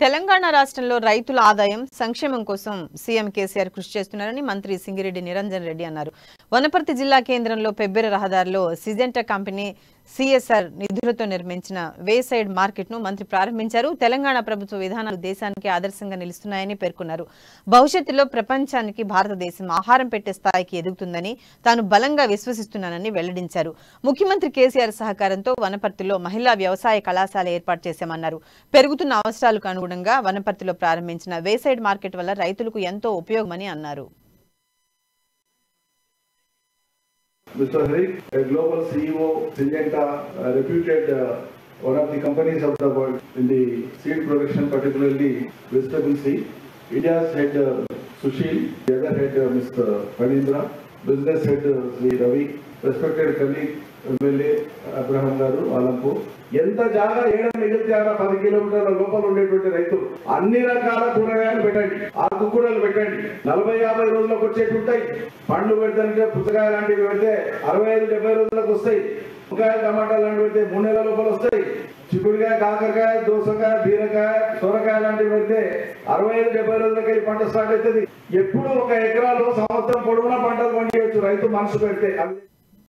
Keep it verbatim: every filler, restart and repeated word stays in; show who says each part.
Speaker 1: తెలంగాణ రాష్ట్రంలో రైతుల ఆదాయం సంక్షేమం కోసం సీఎం కేసీఆర్ కృషి చేస్తున్నారని మంత్రి సింగిరెడ్డి నిరంజన్ రెడ్డి అన్నారు. వనపర్తి జిల్లా కేంద్రంలో పెబ్బెర రహదారిలో సిజెంటా కంపెనీ సీఎస్ఆర్ నిధులతో నిర్మించిన వే సైడ్ మార్కెట్ ను మంత్రి ప్రారంభించారు. తెలంగాణ ప్రభుత్వ విధానాలు దేశానికి ఆదర్శంగా నిలుస్తున్నాయని పేర్కొన్నారు. భవిష్యత్తులో ప్రపంచానికి భారతదేశం ఆహారం పెట్టే స్థాయికి ఎదుగుతుందని తాను బలంగా విశ్వసిస్తున్నానని వెల్లడించారు. ముఖ్యమంత్రి కేసీఆర్ సహకారంతో వనపర్తిలో మహిళా వ్యవసాయ కళాశాల ఏర్పాటు చేశామన్నారు. పెరుగుతున్న అవసరాలకు అనుగుణంగా వనపర్తిలో ప్రారంభించిన వే సైడ్ మార్కెట్ వల్ల రైతులకు ఎంతో ఉపయోగమని అన్నారు.
Speaker 2: Mister Harik, a global C E O, Syngenta, uh, reputed uh, one of the companies of the world in the seed production, particularly vegetable seed. India's head uh, Sushil, the other head uh, Mister Panindra, business head uh, Sri Ravi, respected colleague M L A Abraham Garu, Alampur. ఎంత జాగా ఏడం మిగిలితే పది కిలోమీటర్ల లోపల ఉండేటువంటి రైతులు అన్ని రకాల కూరగాయలు పెట్టండి, ఆకుకూరలు పెట్టండి, నలభై యాభై రోజులకు వచ్చేటి ఉంటాయి. పండ్లు పెడతానికి పుచ్చకాయ లాంటివి పెడితే అరవై ఐదు డెబ్బై రోజులకు వస్తాయి. వంకాయ టమాటా లాంటివి పెడితే మూడు నెలల లోపల వస్తాయి. చిక్కుడుకాయ, కాకరకాయ, దోసకాయ, బీరకాయ, సొరకాయ లాంటివి పెడితే అరవై ఐదు డెబ్బై రోజులకి పంట స్టార్ట్ అవుతుంది. ఎప్పుడు ఒక ఎకరాలో సంవత్సరం పొడవునా పంటలు పండియచ్చు రైతు మనసు పెడితే.